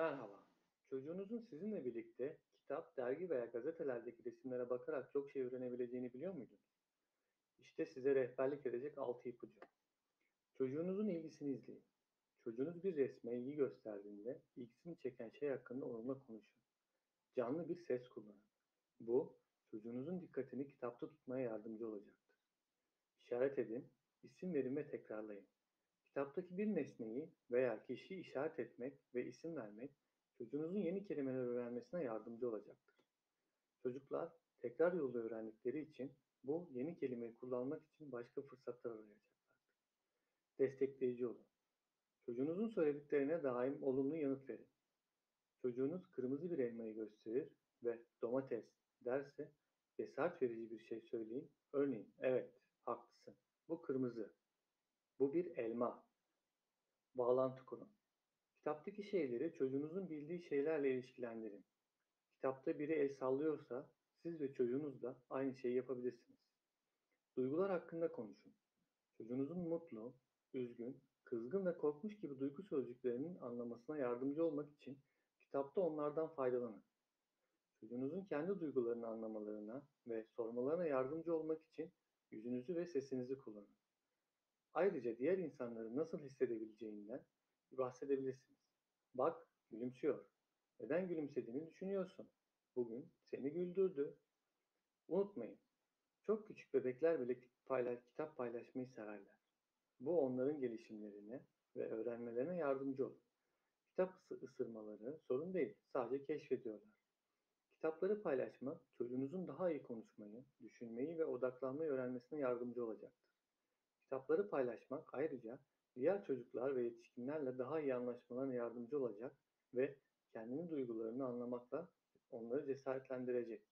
Merhaba. Çocuğunuzun sizinle birlikte kitap, dergi veya gazetelerdeki resimlere bakarak çok şey öğrenebileceğini biliyor muydunuz? İşte size rehberlik edecek 6 ipucu. Çocuğunuzun ilgisini izleyin. Çocuğunuz bir resme ilgi gösterdiğinde ilgisini çeken şey hakkında onunla konuşun. Canlı bir ses kullanın. Bu, çocuğunuzun dikkatini kitapta tutmaya yardımcı olacaktır. İşaret edin, isim verin ve tekrarlayın. Kitaptaki bir nesneyi veya kişiyi işaret etmek ve isim vermek çocuğunuzun yeni kelimeler öğrenmesine yardımcı olacaktır. Çocuklar tekrar yolu öğrendikleri için bu yeni kelimeyi kullanmak için başka fırsatlar arayacaklardır. Destekleyici olun. Çocuğunuzun söylediklerine daim olumlu yanıt verin. Çocuğunuz kırmızı bir elmayı gösterir ve domates derse cesaret verici bir şey söyleyin. Örneğin, evet, haklısın. Bu kırmızı. Bu bir elma. Bağlantı kurun. Kitaptaki şeyleri çocuğunuzun bildiği şeylerle ilişkilendirin. Kitapta biri el sallıyorsa siz ve çocuğunuz da aynı şeyi yapabilirsiniz. Duygular hakkında konuşun. Çocuğunuzun mutlu, üzgün, kızgın ve korkmuş gibi duygu sözcüklerinin anlamasına yardımcı olmak için kitapta onlardan faydalanın. Çocuğunuzun kendi duygularını anlamalarına ve sormalarına yardımcı olmak için yüzünüzü ve sesinizi kullanın. Ayrıca diğer insanların nasıl hissedebileceğinden bahsedebilirsiniz. Bak, gülümsüyor. Neden gülümsediğini düşünüyorsun. Bugün seni güldürdü. Unutmayın, çok küçük bebekler bile kitap paylaşmayı severler. Bu onların gelişimlerine ve öğrenmelerine yardımcı olur. Kitap ısırmaları sorun değil, sadece keşfediyorlar. Kitapları paylaşmak çocuğunuzun daha iyi konuşmayı, düşünmeyi ve odaklanmayı öğrenmesine yardımcı olacaktır. Kitapları paylaşmak ayrıca diğer çocuklar ve yetişkinlerle daha iyi anlaşmalarına yardımcı olacak ve kendini duygularını anlamakla onları cesaretlendirecek.